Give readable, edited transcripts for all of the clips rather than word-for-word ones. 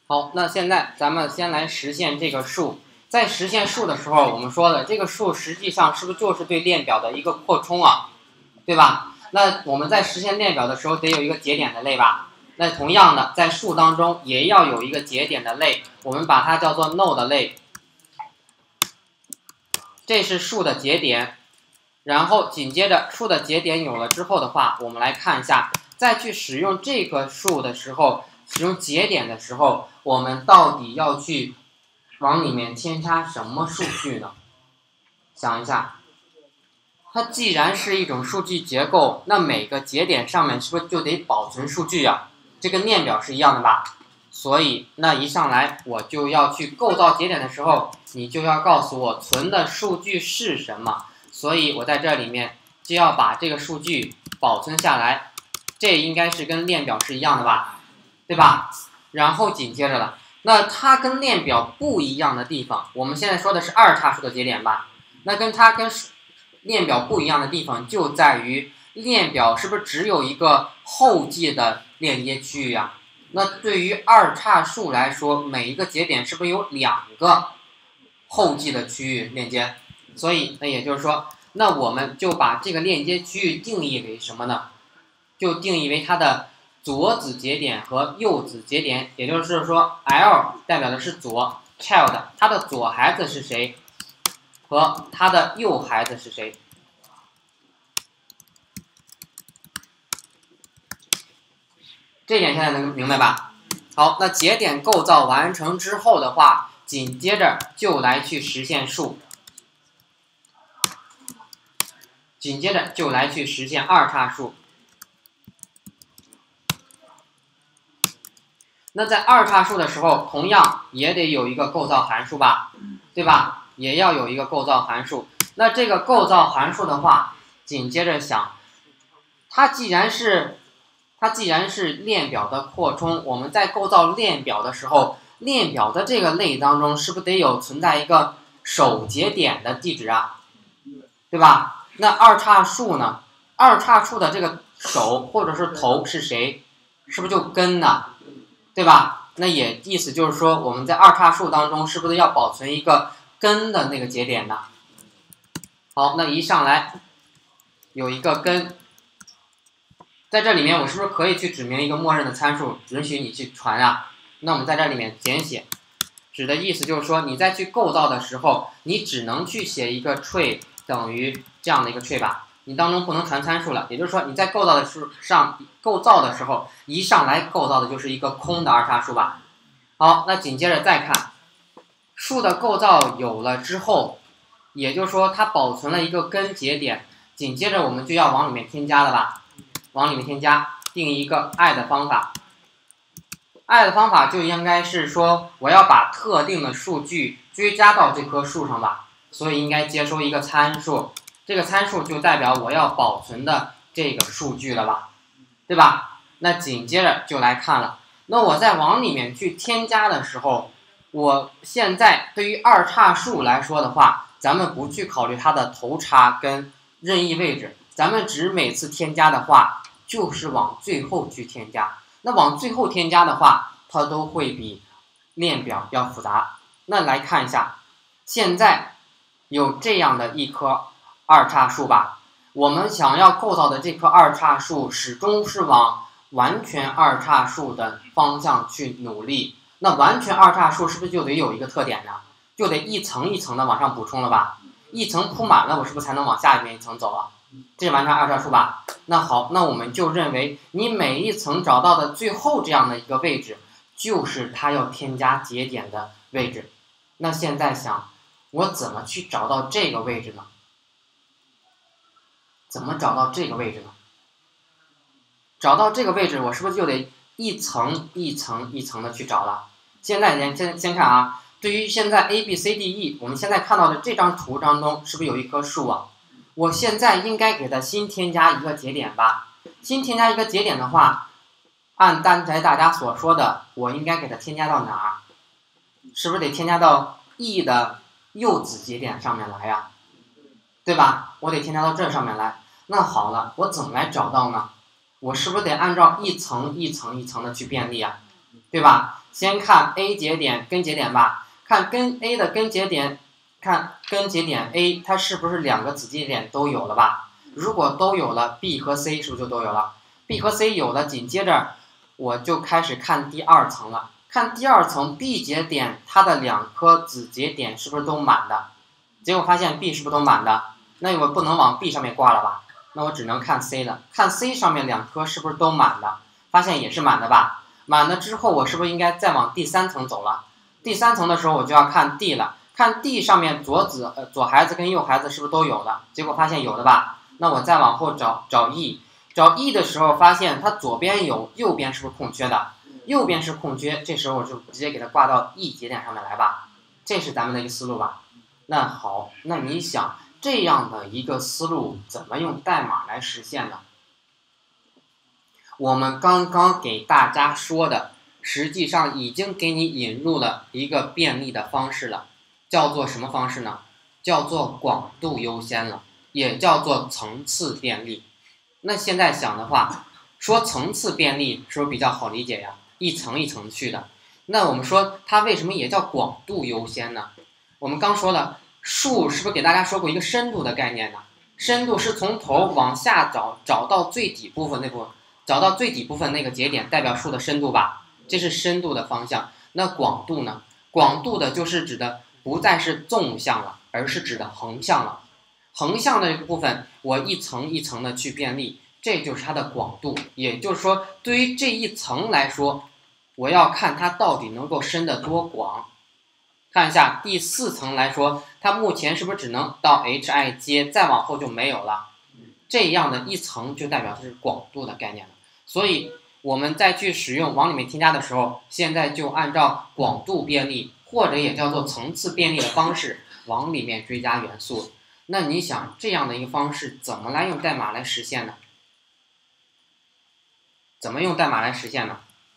好，那现在咱们先来实现这个数。在实现数的时候，我们说的这个数实际上是不是就是对链表的一个扩充啊？对吧？那我们在实现链表的时候得有一个节点的类吧？那同样的，在数当中也要有一个节点的类，我们把它叫做 node 类。这是数的节点，然后紧接着数的节点有了之后的话，我们来看一下，再去使用这个数的时候，使用节点的时候，我们到底要去往里面添加什么数据呢？想一下，它既然是一种数据结构，那每个节点上面是不是就得保存数据啊？这跟链表是一样的吧？所以那一上来我就要去构造节点的时候，你就要告诉我存的数据是什么。所以我在这里面就要把这个数据保存下来，这应该是跟链表是一样的吧？对吧？然后紧接着了，那它跟链表不一样的地方，我们现在说的是二叉数的节点吧？那它跟链表不一样的地方就在于，链表是不是只有一个后继的链接区域啊？那对于二叉数来说，每一个节点是不是有两个后继的区域链接？所以那也就是说，那我们就把这个链接区域定义为什么呢？就定义为它的左子节点和右子节点，也就是说 L 代表的是左 child， 它的左孩子是谁，和它的右孩子是谁。这点现在能明白吧？好，那节点构造完成之后的话，紧接着就来去实现数，紧接着就来去实现二叉数。那在二叉数的时候，同样也得有一个构造函数吧，对吧？也要有一个构造函数。那这个构造函数的话，紧接着想，它既然是链表的扩充，我们在构造链表的时候，链表的这个类当中是不是得有存在一个首节点的地址啊？对吧？那二叉数呢？二叉数的这个首或者是头是谁？是不是就根呢？对吧？那也意思就是说，我们在二叉数当中是不是要保存一个根的那个节点呢？好，那一上来有一个根，在这里面我是不是可以去指明一个默认的参数，允许你去传啊？那我们在这里面简写，指的意思就是说，你在去构造的时候，你只能去写一个 tree 等于这样的一个 tree 吧，你当中不能传参数了。也就是说，你在构造的时候，一上来构造的就是一个空的二叉数吧。好，那紧接着再看数的构造有了之后，也就是说它保存了一个根节点，紧接着我们就要往里面添加了吧？往里面添加，定义一个 add 的方法。add 的方法就应该是说，我要把特定的数据追加到这棵树上吧，所以应该接收一个参数，这个参数就代表我要保存的这个数据了吧，对吧？那紧接着就来看了，那我在往里面去添加的时候，我现在对于二叉数来说的话，咱们不去考虑它的头叉跟任意位置，咱们只每次添加的话，就是往最后去添加。那往最后添加的话，它都会比链表要复杂。那来看一下，现在有这样的一棵二叉树吧，我们想要构造的这棵二叉树始终是往完全二叉树的方向去努力。那完全二叉树是不是就得有一个特点呢？就得一层一层的往上补充了吧？一层铺满了，我是不是才能往下面一层走啊？这是完成二叉数吧？那好，那我们就认为你每一层找到的最后这样的一个位置，就是它要添加节点的位置。那现在想，我怎么去找到这个位置呢？怎么找到这个位置呢？找到这个位置，我是不是就得一层一层一层的去找了？现在先看啊，对于现在 A B C D E， 我们现在看到的这张图当中，是不是有一棵树啊？我现在应该给它新添加一个节点吧。新添加一个节点的话，按刚才大家所说的，我应该给它添加到哪儿？是不是得添加到 E 的右子节点上面来呀？对吧？我得添加到这上面来。那好了，我怎么来找到呢？我是不是得按照一层一层一层的去便利啊？ 对吧？先看 A 节点根节点吧，看跟 A 的根节点，看根节点 A 它是不是两个子节点都有了吧？如果都有了 ，B 和 C 是不是就都有了 ？B 和 C 有了，紧接着我就开始看第二层了。看第二层 B 节点它的两颗子节点是不是都满的？结果发现 B 是不是都满的？那我不能往 B 上面挂了吧？那我只能看 C 了。看 C 上面两颗是不是都满的？发现也是满的吧？满了之后，我是不是应该再往第三层走了？第三层的时候，我就要看 D 了。看 D 上面左孩子跟右孩子是不是都有的？结果发现有的吧？那我再往后找 E， 找 E 的时候发现它左边有，右边是不是空缺的？右边是空缺，这时候我就直接给它挂到 E 节点上面来吧。这是咱们的一个思路吧？那好，那你想这样的一个思路怎么用代码来实现呢？我们刚刚给大家说的，实际上已经给你引入了一个便利的方式了，叫做什么方式呢？叫做广度优先了，也叫做层次便利。那现在想的话，说层次便利是不是比较好理解呀？一层一层去的。那我们说它为什么也叫广度优先呢？我们刚说了，数是不是给大家说过一个深度的概念呢？深度是从头往下找到最底部分那部分。找到最底部分那个节点代表数的深度吧，这是深度的方向。那广度呢？广度的就是指的不再是纵向了，而是指的横向了。横向的这个部分，我一层一层的去便利，这就是它的广度。也就是说，对于这一层来说，我要看它到底能够伸得多广。看一下第四层来说，它目前是不是只能到 HIJ， 再往后就没有了？这样的一层就代表它是广度的概念了。所以我们再去使用往里面添加的时候，现在就按照广度便利或者也叫做层次便利的方式往里面追加元素。那你想这样的一个方式怎么来用代码来实现呢？怎么用代码来实现呢？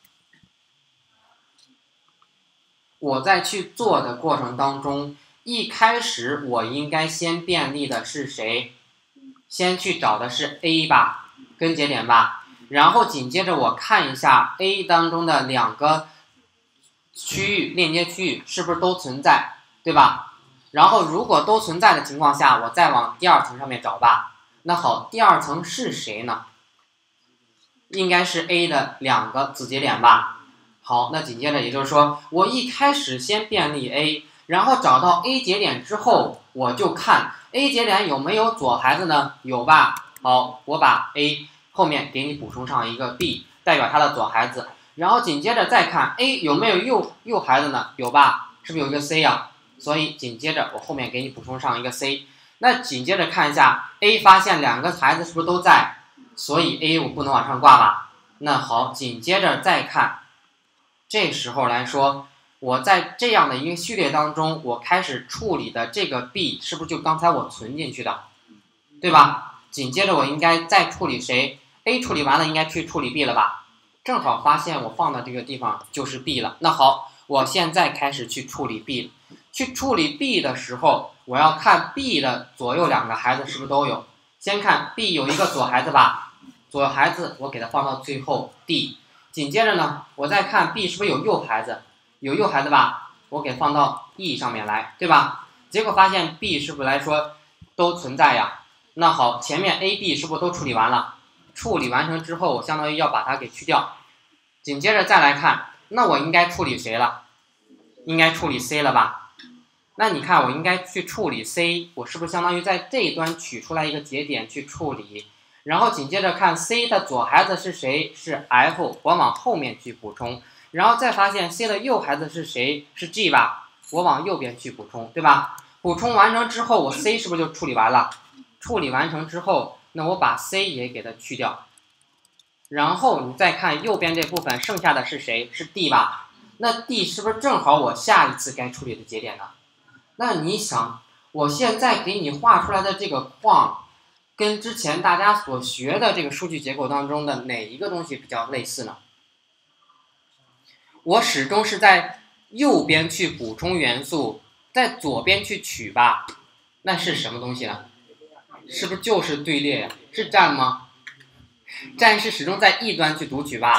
我在去做的过程当中，一开始我应该先便利的是谁？先去找的是 A 吧，根节点吧。然后紧接着我看一下 A 当中的两个区域链接区域是不是都存在，对吧？然后如果都存在的情况下，我再往第二层上面找吧。那好，第二层是谁呢？应该是 A 的两个子节点吧。好，那紧接着也就是说，我一开始先便利 A， 然后找到 A 节点之后，我就看 A 节点有没有左孩子呢？有吧。好，我把 A后面给你补充上一个 B， 代表它的左孩子，然后紧接着再看 A 有没有右孩子呢？有吧，是不是有一个 C 啊？所以紧接着我后面给你补充上一个 C。那紧接着看一下 A， 发现两个孩子是不是都在？所以 A 我不能往上挂吧？那好，紧接着再看，这时候来说，我在这样的一个序列当中，我开始处理的这个 B 是不是就刚才我存进去的，对吧？紧接着我应该再处理谁 ？A 处理完了，应该去处理 B 了吧？正好发现我放的这个地方就是 B 了。那好，我现在开始去处理 B 了。去处理 B 的时候，我要看 B 的左右两个孩子是不是都有。先看 B 有一个左孩子吧，左孩子我给它放到最后 D。紧接着呢，我再看 B 是不是有右孩子，有右孩子吧，我给放到 E 上面来，对吧？结果发现 B 是不是来说都存在呀？那好，前面 A、B 是不是都处理完了？处理完成之后，我相当于要把它给去掉。紧接着再来看，那我应该处理谁了？应该处理 C 了吧？那你看我应该去处理 C， 我是不是相当于在这一端取出来一个节点去处理？然后紧接着看 C 的左孩子是谁？是 F， 我往后面去补充。然后再发现 C 的右孩子是谁？是 G 吧？我往右边去补充，对吧？补充完成之后，我 C 是不是就处理完了？处理完成之后，那我把 C 也给它去掉，然后你再看右边这部分剩下的是谁？是 D 吧？那 D 是不是正好我下一次该处理的节点呢？那你想，我现在给你画出来的这个框，跟之前大家所学的这个数据结构当中的哪一个东西比较类似呢？我始终是在右边去补充元素，在左边去取吧，那是什么东西呢？是不是就是队列呀？是站吗？站是始终在一端去读取吧，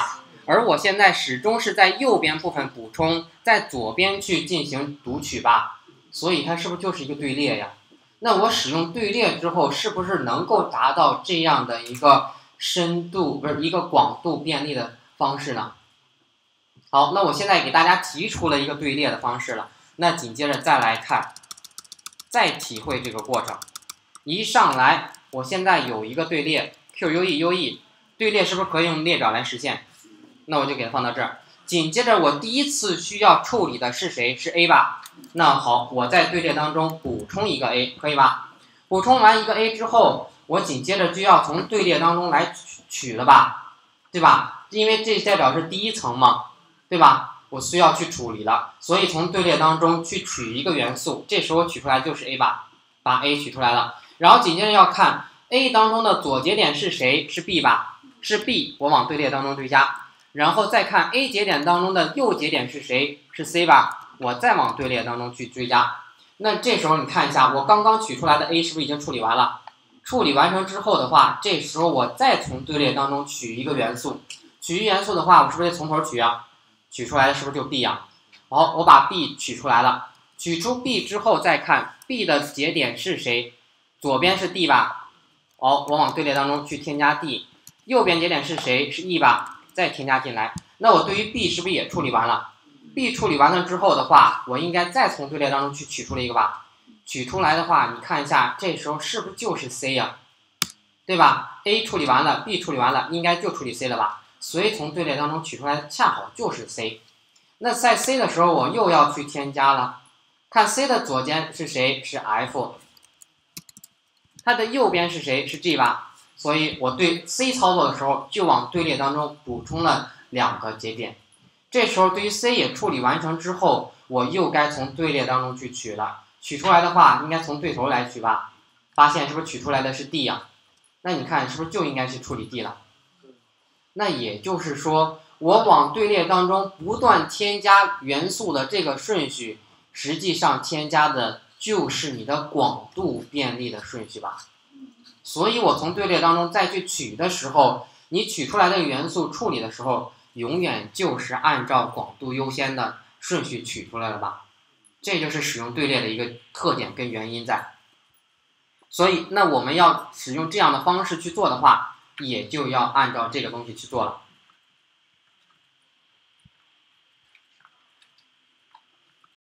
而我现在始终是在右边部分补充，在左边去进行读取吧，所以它是不是就是一个队列呀？那我使用队列之后，是不是能够达到这样的一个深度，不是一个广度便利的方式呢？好，那我现在给大家提出了一个队列的方式了，那紧接着再来看，再体会这个过程。一上来，我现在有一个队列 QUE 队列是不是可以用列表来实现？那我就给它放到这儿。紧接着我第一次需要处理的是谁？是 A 吧？那好，我在队列当中补充一个 A， 可以吧？补充完一个 A 之后，我紧接着就要从队列当中来取了吧，对吧？因为这代表是第一层嘛，对吧？我需要去处理了，所以从队列当中去取一个元素，这时候取出来就是 A 吧，把 A 取出来了。然后紧接着要看 A 当中的左节点是谁？是 B 吧？是 B， 我往队列当中追加。然后再看 A 节点当中的右节点是谁？是 C 吧？我再往队列当中去追加。那这时候你看一下，我刚刚取出来的 A 是不是已经处理完了？处理完成之后的话，这时候我再从队列当中取一个元素，取一元素的话，我是不是得从头取啊？取出来的是不是就 B 啊？好，我把 B 取出来了。取出 B 之后再看 B 的节点是谁？左边是 D 吧？好，我往队列当中去添加 D。右边节点是谁？是 E 吧？再添加进来，那我对于 B 是不是也处理完了 ？B 处理完了之后的话，我应该再从队列当中去取出了一个吧？取出来的话，你看一下，这时候是不是就是 C 呀？对吧 ？A 处理完了 ，B 处理完了，应该就处理 C 了吧？所以从队列当中取出来的恰好就是 C。那在 C 的时候，我又要去添加了，看 C 的左边是谁？是 F。它的右边是谁？是 G 吧？所以我对 C 操作的时候，就往队列当中补充了2个节点。这时候对于 C 也处理完成之后，我又该从队列当中去取了。取出来的话，应该从对头来取吧？发现是不是取出来的是 D 呀？那你看是不是就应该是处理 D 了？那也就是说，我往队列当中不断添加元素的这个顺序，实际上添加的就是你的广度便利的顺序吧。所以我从队列当中再去取的时候，你取出来的元素处理的时候，永远就是按照广度优先的顺序取出来了吧？这就是使用队列的一个特点跟原因在。所以那我们要使用这样的方式去做的话，也就要按照这个东西去做了。